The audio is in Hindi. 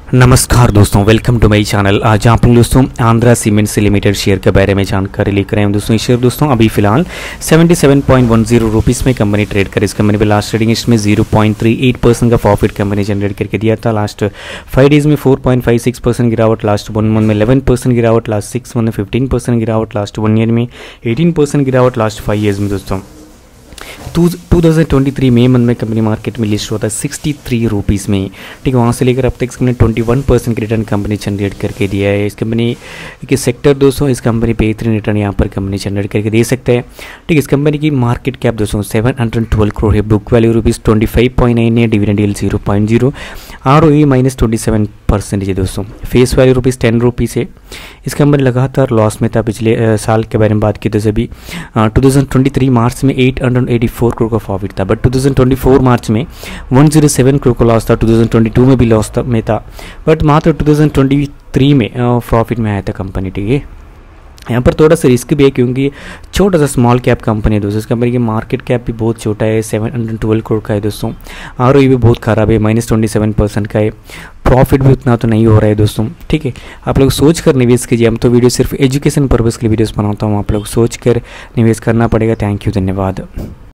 नमस्कार दोस्तों, वेलकम टू माई चैनल। आज आप लोग दोस्तों आंध्रा सीमेंट्स लिमिटेड शेयर के बारे में जानकारी लेकर आए हैं। दोस्तों शेयर दोस्तों अभी फिलहाल 77.10 रुपीज़ में कंपनी ट्रेड कर। इस कंपनी पे लास्ट ट्रेडिंग इसमें 0.38% का प्रॉफिट कंपनी जनरेट करके दिया था। लास्ट 5 डेज में 4.56% गिरावट, लास्ट 1 मंथ में 11% गिरावट, लास्ट 6 मंथ में 15% गिरावट, लास्ट 1 ईयर में 18% गिरावट, लास्ट 5 ईयर्स में दोस्तों 2023 मई मंथ में कंपनी मार्केट में लिस्ट हुआ था 63 रुपीज़ में। ठीक है, वहाँ से लेकर अब तक इस कंपनी 21% की रिटर्न कंपनी जनरेट करके दिया है। इस कंपनी के सेक्टर दोस्तों इस कंपनी पे बेहतरीन रिटर्न यहाँ पर कंपनी जनरेट करके दे सकते हैं। ठीक है, इस कंपनी की मार्केट कैप दोस्तों 712 करोड़ है, बुक वैल्यू ₹25.9 है, डिविडेंड यील्ड 0.0, ROE -27% है दोस्तों, फेस वैल्यू ₹10 है। इस कंपनी लगातार लॉस में था पिछले साल के बारे में बात की तो सभी 2023 मार्च में 884 करोड़ का प्रॉफिट था, बट 2024 मार्च में 107 करोड़ का लॉस था। 2022 में भी लॉस में था, बट मात्र 2023 में प्रॉफिट में आया था कंपनी। ठीक है, यहाँ पर थोड़ा सा रिस्क भी है क्योंकि छोटा सा स्मॉल कैप कंपनी है दोस्तों। इस कंपनी की मार्केट कैप भी बहुत छोटा है, 712 करोड़ का है दोस्तों। ROE भी बहुत खराब है, -27% का है। प्रॉफिट भी उतना तो नहीं हो रहा है दोस्तों। ठीक है, आप लोग सोच कर निवेश कीजिए। हम तो वीडियो सिर्फ एजुकेशन पर्पज़ के लिए वीडियोस बनाता हूँ, आप लोग सोच कर निवेश करना पड़ेगा। थैंक यू, धन्यवाद।